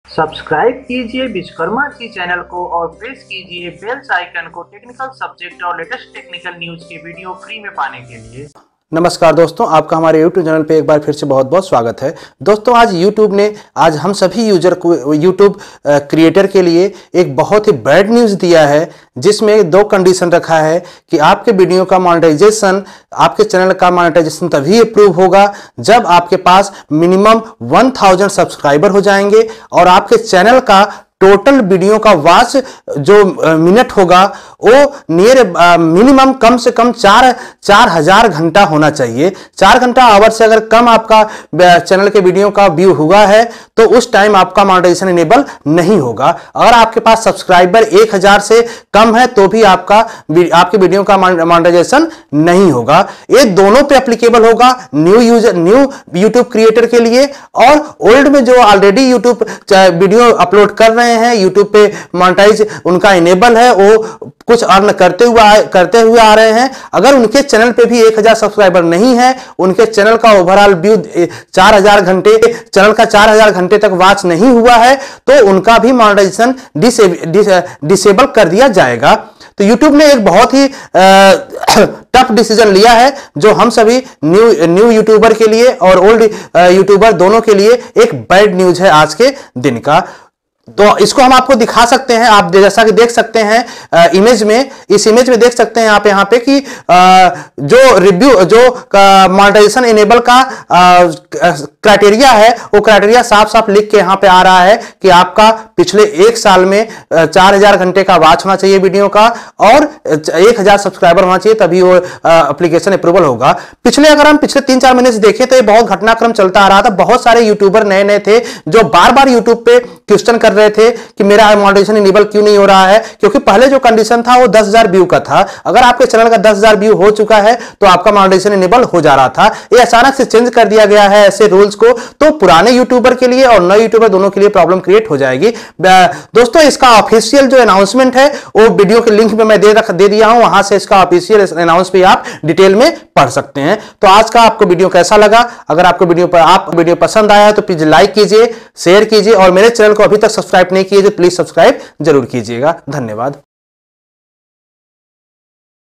Subscribe कीजिए Vishwakarma ji channel को और प्रेस कीजिए बेल आइकन को टेक्निकल सब्जेक्ट और लेटेस्ट टेक्निकल न्यूज के वीडियो फ्री में पाने के लिए। नमस्कार दोस्तों, आपका हमारे YouTube चैनल पे एक बार फिर से बहुत बहुत स्वागत है। दोस्तों, आज हम सभी यूजर को YouTube क्रिएटर के लिए एक बहुत ही बैड न्यूज़ दिया है, जिसमें दो कंडीशन रखा है कि आपके वीडियो का मोनेटाइजेशन, आपके चैनल का मोनेटाइजेशन तभी अप्रूव होगा जब आपके पास मिनिमम 1000 सब्सक्राइबर हो जाएंगे और आपके चैनल का टोटल वीडियो का वॉच जो मिनट होगा वो नियर मिनिमम कम से कम 4000 घंटा होना चाहिए। 4 घंटा आवर से अगर कम आपका चैनल के वीडियो का व्यू हुआ है तो उस टाइम आपका मोनेटाइजेशन इनेबल नहीं होगा। अगर आपके पास सब्सक्राइबर 1000 से कम है तो भी आपके वीडियो का मोनेटाइजेशन नहीं होगा। ये दोनों पे एप्लीकेबल होगा, न्यू यूट्यूब क्रिएटर के लिए और ओल्ड में जो ऑलरेडी यूट्यूब वीडियो अपलोड कर रहे हैं, यूट्यूब पे मोनेटाइज उनका इनेबल है, वो कुछ अर्न करते हुए आ रहे हैं। अगर उनके चैनल पे भी 1000 सब्सक्राइबर नहीं है, उनके चैनल का ओवरऑल व्यू 4000 घंटे, चैनल का 4000 घंटे तक वॉच नहीं हुआ है तो उनका भी मोनेटाइजेशन डिसेबल कर दिया जाएगा। तो YouTube ने एक बहुत ही टफ डिसीजन लिया है जो हम सभी न्यू यूट्यूबर के लिए और ओल्ड यूट्यूबर दोनों के लिए एक बैड न्यूज है आज के दिन का। तो इसको हम आपको दिखा सकते हैं, आप जैसा कि देख सकते हैं इमेज में, इस इमेज में देख सकते हैं आप यहाँ पे कि जो मोनेटाइजेशन इनेबल का क्राइटेरिया है वो क्राइटेरिया साफ साफ लिख के यहाँ पे आ रहा है कि आपका पिछले 1 साल में 4000 घंटे का वॉच होना चाहिए वीडियो का और 1000 सब्सक्राइबर होना चाहिए, तभी वो एप्लीकेशन अप्रूवल होगा। अगर हम पिछले 3-4 महीने से देखें तो ये बहुत घटनाक्रम चलता आ रहा था। बहुत सारे यूट्यूबर नए थे जो बार बार यूट्यूब पे क्वेश्चन कर रहे थे कि मेरा मोनेटाइजेशन इनेबल क्यों नहीं हो रहा है, क्योंकि पहले जो कंडीशन था वो 10,000 व्यू का था। अगर आपके चैनल का 10,000 व्यू हो चुका है तो आपका मोनेटाइजेशन इनेबल हो जा रहा था। ये अचानक से चेंज कर दिया गया है ऐसे रूल्स को, तो पुराने यूट्यूबर के लिए और नए यूट्यूबर दोनों के लिए प्रॉब्लम क्रिएट हो जाएगी। दोस्तों, इसका ऑफिशियल जो अनाउंसमेंट है वो वीडियो के लिंक में मैं दे दिया हूं, वहां से इसका ऑफिशियल अनाउंस भी आप डिटेल में पढ़ सकते हैं। तो आज का आपको वीडियो कैसा लगा? अगर आपको वीडियो पसंद आया तो प्लीज लाइक कीजिए, शेयर कीजिए और मेरे चैनल को अभी तक सब्सक्राइब नहीं किए तो प्लीज सब्सक्राइब जरूर कीजिएगा। धन्यवाद।